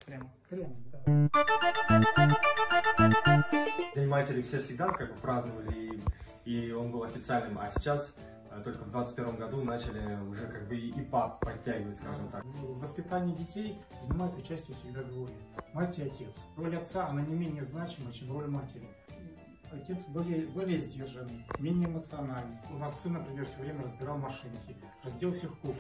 Крем, да. День матери все всегда как бы праздновали, и он был официальным, а сейчас только в 21 году начали уже как бы и пап подтягивать, скажем так. В воспитании детей принимают участие всегда двое: мать и отец. Роль отца, она не менее значима, чем роль матери. Отец более сдержанный, менее эмоциональный. У нас сын, например, все время разбирал машинки, раздел всех кукол.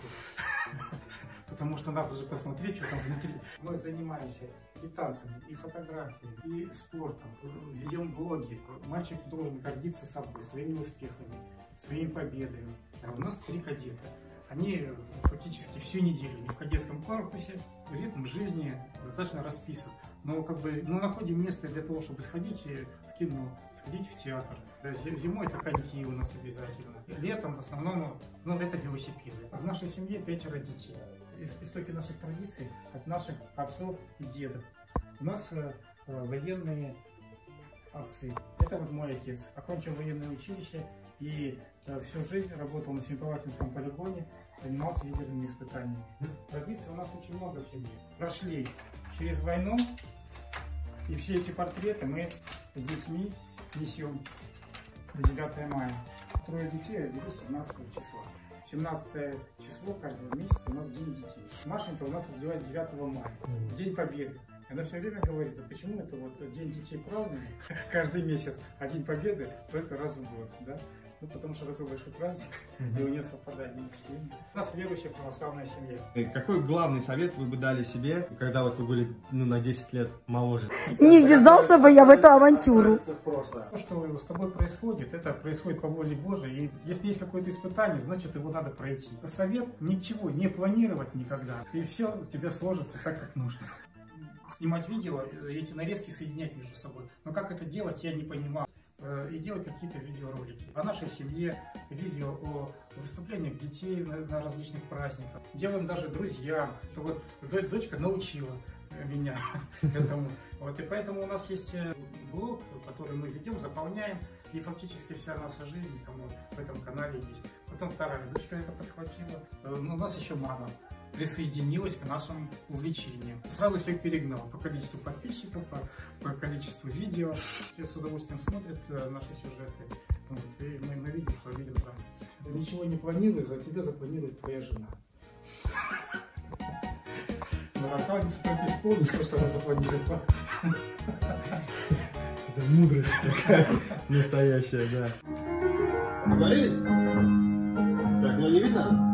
Потому что надо же посмотреть, что там внутри. Мы занимаемся и танцами, и фотографией, и спортом, ведем блоги. Мальчик должен гордиться собой, своими успехами, своими победами. А у нас 3 кадета. Они фактически всю неделю не в кадетском корпусе, ритм жизни достаточно расписан. Но как бы находим место для того, чтобы сходить в кино, сходить в театр. Зимой это коньки у нас обязательно. Летом в основном это велосипеды. В нашей семье 5 детей. Истоки наших традиций от наших отцов и дедов. У нас военные отцы. Это вот мой отец. Окончил военное училище и всю жизнь работал на Семипалатинском полигоне, занимался ядерными испытаниями. Традиций у нас очень много в семье. Прошли через войну, и все эти портреты мы с детьми несем до 9 мая. 3 детей родились 17 числа. 17 число каждого месяца у нас День детей. Машенька у нас родилась 9 мая, в День Победы. Она все время говорит, а почему это вот День детей празднуем каждый месяц, а День Победы только раз в год, да? Ну, потому что такой большой праздник, и у нее совпадает день рождения. У нас верующая православная семья. Какой главный совет вы бы дали себе, когда вот вы были на 10 лет моложе? Не ввязался бы я в эту авантюру. То, что с тобой происходит, это происходит по воле Божией. И если есть какое-то испытание, значит его надо пройти. Совет: ничего не планировать никогда. И все у тебя сложится так, как нужно. Снимать видео, эти нарезки соединять между собой. Но как это делать, я не понимал. И делать какие-то видеоролики о нашей семье, видео о выступлениях детей на различных праздниках. Делаем даже друзьям, что вот дочка научила меня этому. Вот, и поэтому у нас есть блог, который мы ведем, заполняем, и фактически вся наша жизнь там, вот, в этом канале есть. Потом вторая дочка это подхватила. У нас еще мама присоединилась к нашим увлечениям. Сразу всех перегнал по количеству подписчиков, по количеству видео. Все с удовольствием смотрят наши сюжеты. Вот, и мы видим, что людям нравится. Ничего не планирую, за тебя запланирует твоя жена. Марокканец только исполнит то, что она запланировала. Это мудрость такая настоящая, да. Договорились? Так, меня не видно?